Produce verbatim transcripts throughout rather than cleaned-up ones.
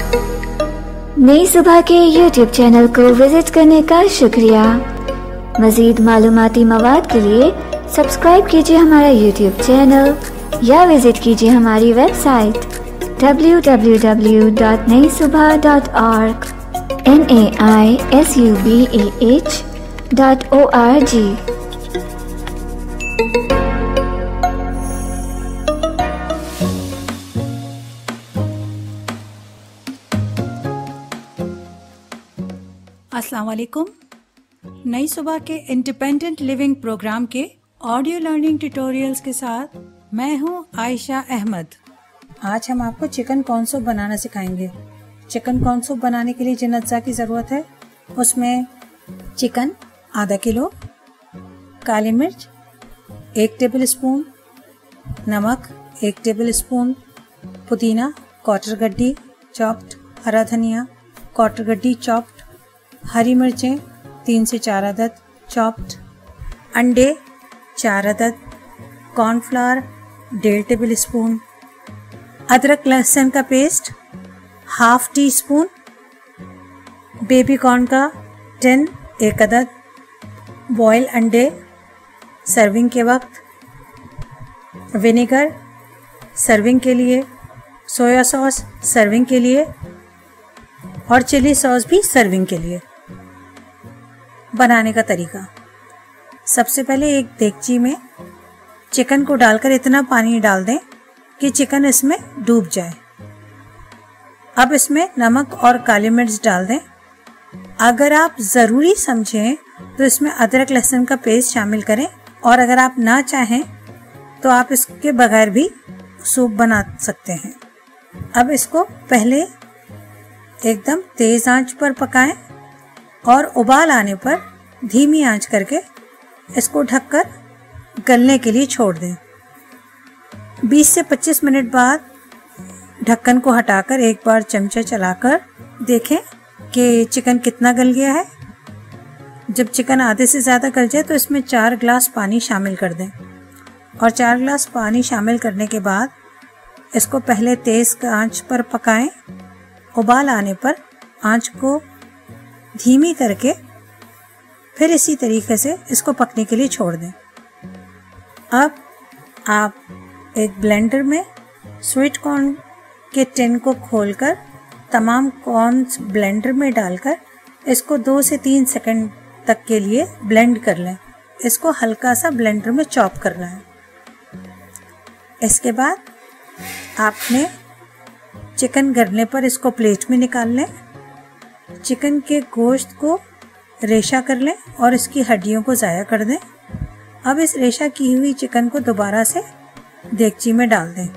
नई सुबह के YouTube channel को विजिट करने का शुक्रिया। मज़ीद मालूमाती मवाद के लिए सब्सक्राइब कीजिए हमारा यूट्यूब चैनल या विजिट कीजिए हमारी website W W W dot Nai Subah dot org N A I S U B A H dot O R G. अस्सलाम वालेकुम। नई सुबह के इंडिपेंडेंट लिविंग प्रोग्राम के ऑडियो लर्निंग ट्यूटोरियल्स के साथ मैं हूं आयशा अहमद। आज हम आपको चिकन कॉर्न सूप बनाना सिखाएंगे। चिकन कॉर्न सूप बनाने के लिए जिन अज्जा की ज़रूरत है उसमें चिकन आधा किलो, काली मिर्च एक टेबल स्पून, नमक एक टेबल स्पून, पुदीना क्वार्टर गड्डी चॉप्ड, हरा धनिया क्वार्टर गड्डी चॉप्ड, हरी मिर्चें तीन से चार अदद चॉप्ड, अंडे चार अदद, कॉर्नफ्लावर डेढ़ टेबल स्पून, अदरक लहसुन का paste half teaspoon, baby corn का टेन एक अदद, बॉयल अंडे सर्विंग के वक्त, विनेगर सर्विंग के लिए, सोया सॉस सर्विंग के लिए और चिली सॉस भी सर्विंग के लिए। बनाने का तरीका, सबसे पहले एक देगची में चिकन को डालकर इतना पानी डाल दें कि चिकन इसमें डूब जाए। अब इसमें नमक और काली मिर्च डाल दें। अगर आप ज़रूरी समझें तो इसमें अदरक लहसुन का पेस्ट शामिल करें और अगर आप ना चाहें तो आप इसके बगैर भी सूप बना सकते हैं। अब इसको पहले एकदम तेज़ आंच पर पकाएं और उबाल आने पर धीमी आंच करके इसको ढककर गलने के लिए छोड़ दें। बीस से पच्चीस मिनट बाद ढक्कन को हटाकर एक बार चमचा चलाकर देखें कि चिकन कितना गल गया है। जब चिकन आधे से ज़्यादा गल जाए तो इसमें चार ग्लास पानी शामिल कर दें और चार ग्लास पानी शामिल करने के बाद इसको पहले तेज़ आंच पर पकाएं। उबाल आने पर आंच को धीमी करके फिर इसी तरीके से इसको पकने के लिए छोड़ दें। अब आप एक ब्लेंडर में स्वीट कॉर्न के टिन को खोलकर तमाम कॉर्न्स ब्लेंडर में डालकर इसको दो से तीन सेकंड तक के लिए ब्लेंड कर लें। इसको हल्का सा ब्लेंडर में चॉप करना है। इसके बाद आपने चिकन गलने पर इसको प्लेट में निकाल लें। चिकन के गोश्त को रेशा कर लें और इसकी हड्डियों को ज़ाया कर दें। अब इस रेशा की हुई चिकन को दोबारा से देगची में डाल दें।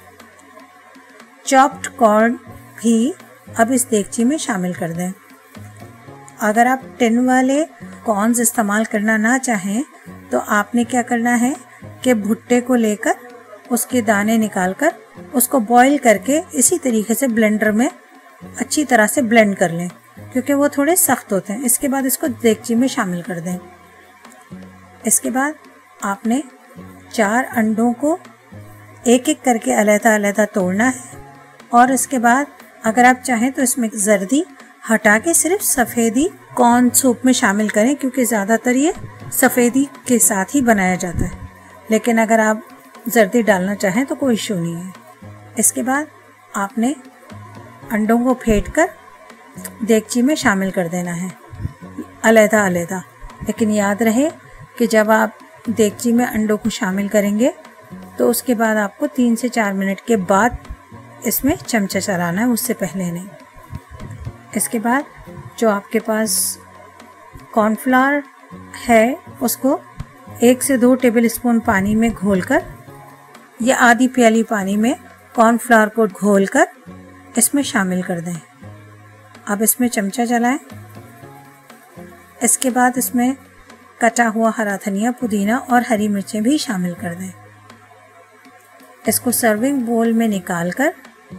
चॉप्ड कॉर्न भी अब इस देगची में शामिल कर दें। अगर आप टिन वाले कॉर्न्स इस्तेमाल करना ना चाहें तो आपने क्या करना है कि भुट्टे को लेकर उसके दाने निकालकर उसको बॉईल करके इसी तरीके से ब्लेंडर में अच्छी तरह से ब्लेंड कर लें क्योंकि वो थोड़े सख्त होते हैं। इसके बाद इसको देगची में शामिल कर दें। इसके बाद आपने चार अंडों को एक एक करके अलग अलग तोड़ना है और इसके बाद अगर आप चाहें तो इसमें जर्दी हटा के सिर्फ सफ़ेदी कॉर्न सूप में शामिल करें क्योंकि ज़्यादातर ये सफ़ेदी के साथ ही बनाया जाता है, लेकिन अगर आप जर्दी डालना चाहें तो कोई इशू नहीं है। इसके बाद आपने अंडों को फेंटकर देगची में शामिल कर देना है अलहदा अलहदा। लेकिन याद रहे कि जब आप देगची में अंडों को शामिल करेंगे तो उसके बाद आपको तीन से चार मिनट के बाद इसमें चमचा चलाना है, उससे पहले नहीं। इसके बाद जो आपके पास कॉर्नफ्लावर है उसको एक से दो टेबल स्पून पानी में घोलकर या आधी प्याली पानी में कॉर्नफ्लावर को घोलकर इसमें शामिल कर दें। अब इसमें चमचा चलाएं। इसके बाद इसमें कटा हुआ हरा धनिया, पुदीना और हरी मिर्चें भी शामिल कर दें। इसको सर्विंग बोल में निकालकर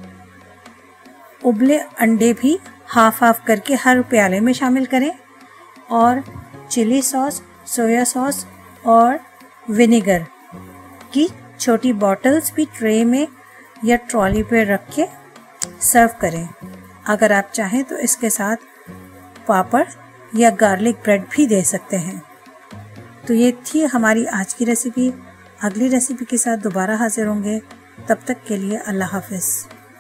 उबले अंडे भी हाफ हाफ करके हर प्याले में शामिल करें और चिली सॉस, सोया सॉस और विनेगर की छोटी बॉटल्स भी ट्रे में या ट्रॉली पे रख के सर्व करें। अगर आप चाहें तो इसके साथ पापड़ या गार्लिक ब्रेड भी दे सकते हैं। तो ये थी हमारी आज की रेसिपी। अगली रेसिपी के साथ दोबारा हाजिर होंगे। तब तक के लिए अल्लाह हाफिज़।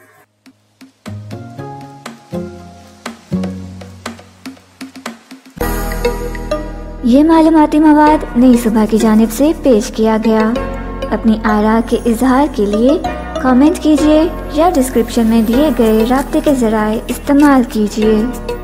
ये मालूमाती मवाद नई सुबह की जानिब से पेश किया गया। अपनी आरा के इजहार के लिए कमेंट कीजिए या डिस्क्रिप्शन में दिए गए राब्ते के ज़राए इस्तेमाल कीजिए।